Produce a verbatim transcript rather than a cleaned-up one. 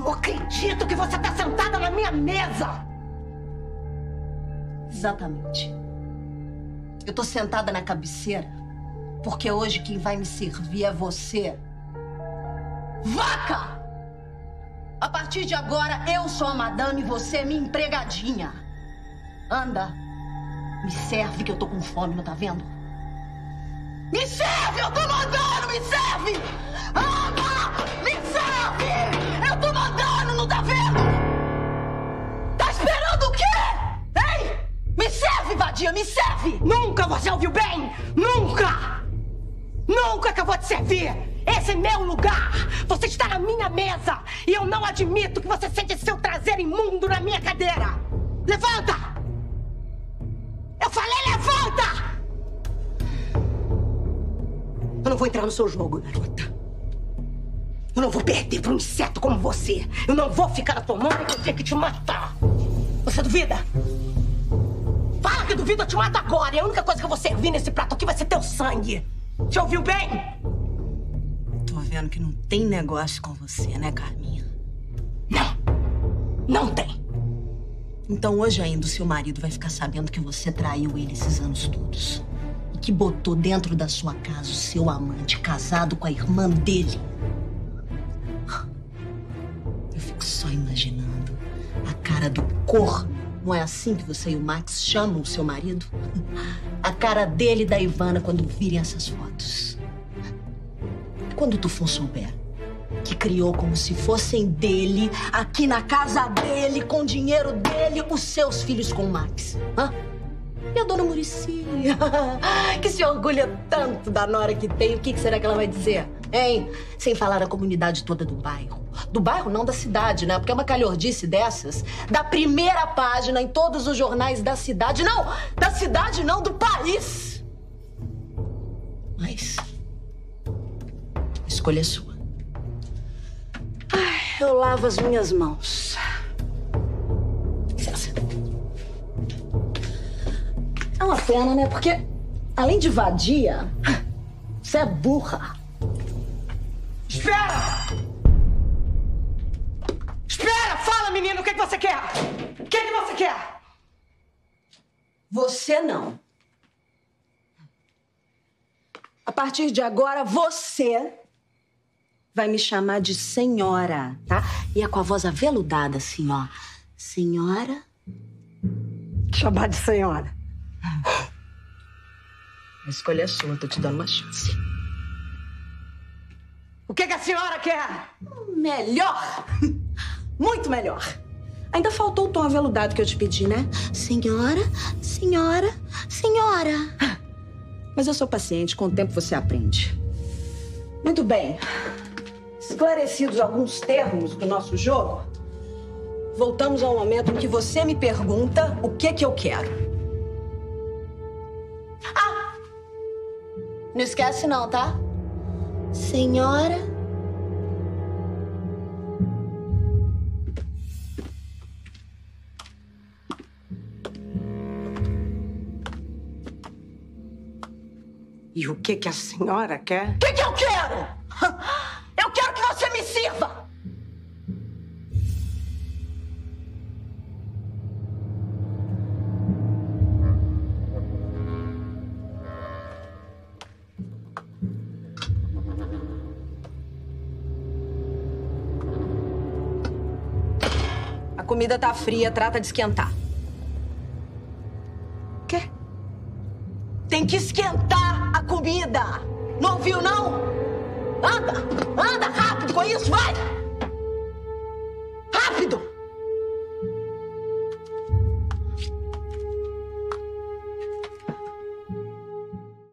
Não acredito que você tá sentada na minha mesa! Exatamente. Eu tô sentada na cabeceira porque hoje quem vai me servir é você. Vaca! A partir de agora, eu sou a madame e você é minha empregadinha. Anda, me serve que eu tô com fome, não tá vendo? Me serve! Eu tô mandando! Me serve! Anda! Me serve! Eu tô mandando, não tá vendo? Tá esperando o quê? Hein? Me serve, vadia, me serve! Nunca você ouviu bem! Nunca! Nunca que eu vou te servir! Esse é meu lugar! Você está na minha mesa! E eu não admito que você sente seu traseiro imundo na minha cadeira! Levanta! Eu falei levanta! Eu não vou entrar no seu jogo, garota. Eu não vou perder pra um inseto como você. Eu não vou ficar na tua mão e eu tenho que te matar. Você duvida? Fala que duvida, eu te mato agora. E a única coisa que eu vou servir nesse prato aqui vai ser teu sangue. Você ouviu bem? Tô vendo que não tem negócio com você, né, Carminha? Não. Não tem. Então hoje ainda o seu marido vai ficar sabendo que você traiu ele esses anos todos. E que botou dentro da sua casa o seu amante casado com a irmã dele. Eu fico só imaginando a cara do corno. Não é assim que você e o Max chamam o seu marido? A cara dele e da Ivana quando virem essas fotos. Quando tu for souber que criou como se fossem dele, aqui na casa dele, com o dinheiro dele, os seus filhos com o Max. Hã? E a dona Muricy, que se orgulha tanto da nora que tem, o que será que ela vai dizer? Hein? Sem falar a comunidade toda do bairro. Do bairro, não da cidade, né? Porque é uma calhordice dessas. Da primeira página em todos os jornais da cidade. Não! Da cidade, não, do país! Mas... a escolha é sua. Ai, eu lavo as minhas mãos. Licença. É uma pena, né? Porque, além de vadia, você é burra. Espera! Espera! Fala, menino, o que, que você quer? O que, que você quer? Você não. A partir de agora, você vai me chamar de senhora, tá? E é com a voz aveludada, assim, ó. Senhora... Chamar de senhora. A escolha é sua, tô te dando uma chance. O que, que a senhora quer? Melhor! Muito melhor. Ainda faltou o tom aveludado que eu te pedi, né? Senhora, senhora, senhora. Mas eu sou paciente, com o tempo você aprende. Muito bem. Esclarecidos alguns termos do nosso jogo, voltamos ao momento em que você me pergunta o que que eu quero. Ah! Não esquece não, tá? Senhora... E o que, que a senhora quer? O que que eu quero? Eu quero que você me sirva! A comida tá fria, trata de esquentar. Quê? Tem que esquentar a comida! Não ouviu, não? Anda! Anda rápido com isso, vai!